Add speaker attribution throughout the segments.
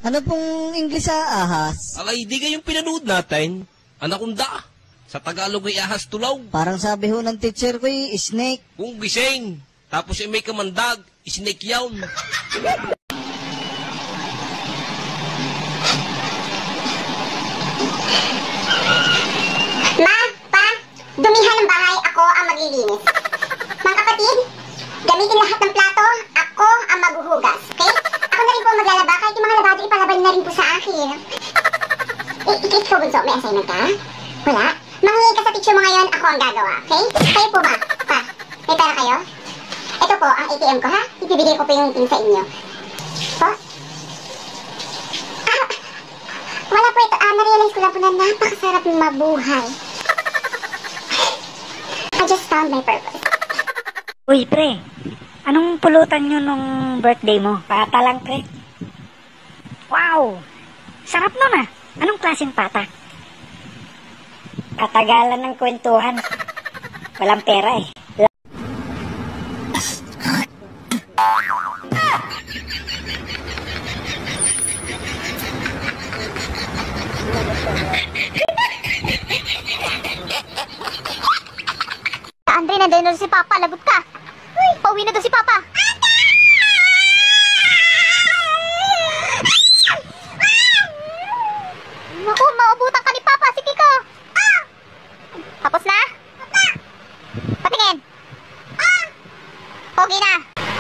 Speaker 1: Ano pong English sa ahas?
Speaker 2: Alay, di kayong pinanood natin. Anakunda. Sa Tagalog ay ahas tulaw.
Speaker 1: Parang sabi ho ng teacher ko snake.
Speaker 2: Kung gising. Tapos ay may kamandag. Snake yawn.
Speaker 3: Ma, pa, dumihan ng bahay, ako ang maglilinis. Mga kapatid, gamitin lahat ng plato, ako ang maghuhugas, okay? Ako na rin po ang maglalaba, kahit yung mga labado ipalabay na rin po sa akin. Ikit ko, Bunso, may assignment ka? Wala? Manghingi ka sa teacher mo ngayon, ako ang gagawa, okay? Kayo po ba? Pa, may pera kayo? Ito po, ang ATM ko, ha? Ibibigay ko po yung tin sa inyo. Po? Wala po ito. Na-realize ko lang po na napakasarap mabuhay. I just found my purpose.
Speaker 4: Uy, pre. Anong pulutan nyo nung birthday mo? Pata lang, pre. Wow! Sarap nun ah. Anong klaseng pata? Katagalan ng kwentuhan. Walang pera eh.
Speaker 3: Andre, nandiyan na si Papa. Lagot ka. Uy, pauwi na doon si Papa. Naku, maubutan ka ni Papa. Sige ko. Tapos na? Patingin. Okay na.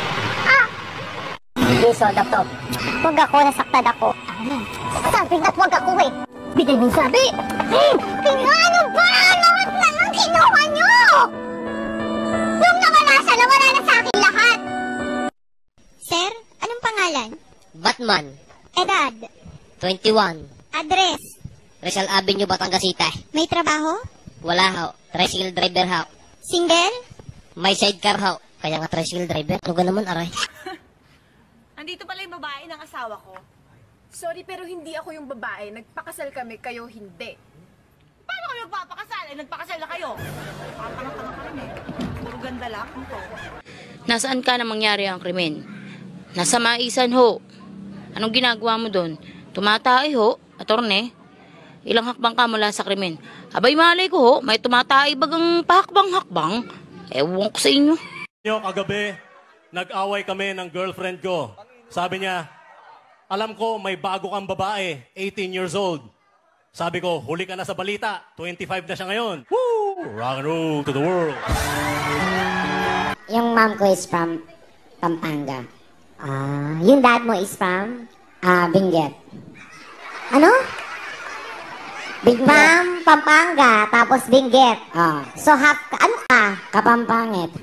Speaker 3: Biso, Daptop. Huwag ako, nasaktan ako. Sabi na't huwag ako eh. Bigay mong sabi. Ano ba? Lahat na lang kinuha nyo! Nung nawala siya, nawala na sa akin lahat. Sir, anong pangalan?
Speaker 5: Batman,
Speaker 3: Edad?
Speaker 5: 21,
Speaker 3: Address?
Speaker 5: Rizal Avenue, Batangas City.
Speaker 3: May trabaho?
Speaker 5: Wala ho, tricycle driver ho.
Speaker 3: Single?
Speaker 5: May sidecar ho, kaya nga tricycle driver. Ano ka naman, aray?
Speaker 6: Andito pala yung babae ng asawa ko. Sorry, pero hindi ako yung babae. Nagpakasal kami, kayo hindi. Paano kayo nagpapakasal? Eh, nagpakasal na kayo. Tanga-tanga ka rin eh. Puro ganda lang ito.
Speaker 7: Nasaan ka na mangyari ang krimen? Nasa Maisan ho. Anong ginagawa mo doon? Tumatay ho, atorne. Ilang hakbang ka mula sa krimen? Abay malay ko ho, may tumatay bagang pahakbang-hakbang. Ewan ko sa inyo.
Speaker 8: Kagabi, nag-away kami ng girlfriend ko. Sabi niya, alam ko may bago kang babae, 18 years old. Sabi ko, huli ka na sa balita, 25 na siya ngayon. Woo! Rock and roll to the world.
Speaker 3: Yung mom ko is from Pampanga. Yung dad mo is from Benguet. Ano? Mom, Pampanga, tapos Benguet. So half, ano ka? Kapampangit.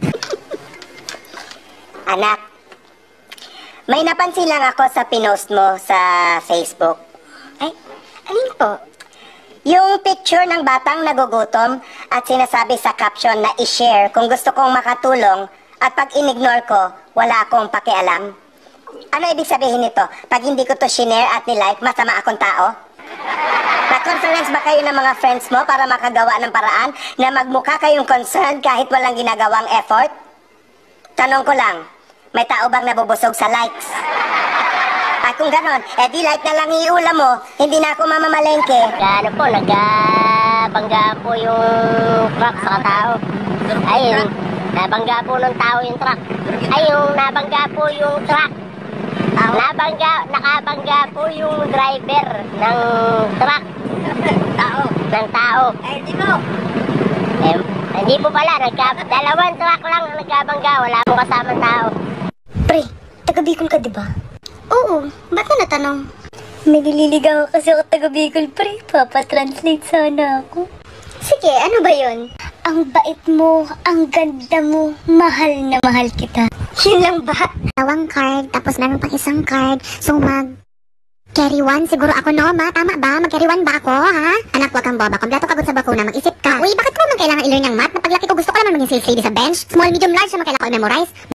Speaker 3: Anak, may napansin lang ako sa pinost mo sa Facebook. Ay, alin po? Yung picture ng batang nagugutom at sinasabi sa caption na i-share kung gusto kong makatulong at pag in-ignore ko, wala akong pakialam. Ano ibig sabihin nito? Pag hindi ko to shinare at nilike, masama akong tao? Na-conference ba kayo ng mga friends mo para makagawa ng paraan na magmukha kayong concerned kahit walang ginagawang effort? Tanong ko lang, may tao bang nabubusog sa likes? At kung ganon, di like na lang iulam mo, hindi na ako mamamalengke. Ano po, nagbangga po yung truck sa tao. Ayun, nabangga po ng tao yung truck. Ayun, nabangga po yung truck. Nakabangga po yung driver ng truck. Ng tao. Hindi mo. Hindi po pala, dalawang truck lang ang nagkabangga, wala mo kasamang tao. Pre, taga Bicol ka diba? Oo, ba't mo natanong? May nililigaw kasi ako taga Bicol, pre. Papatranslate sana ako. Sige, ano ba yun? Ang bait mo, ang ganda mo, mahal na mahal kita. Yun lang ba? Dalawang card, tapos meron pang isang card. So carry one, siguro ako no, ma? Tama ba? Mag-carry one ba ako, ha? Anak, wag kang boba. Kompleto kagot sa bakuna, mag-isip ka. Uy, bakit ko naman kailangan i-learn yung math? Napaglaki ko, gusto ko naman maging sales lady sa bench. Small, medium, large naman kailangan ko i-memorize.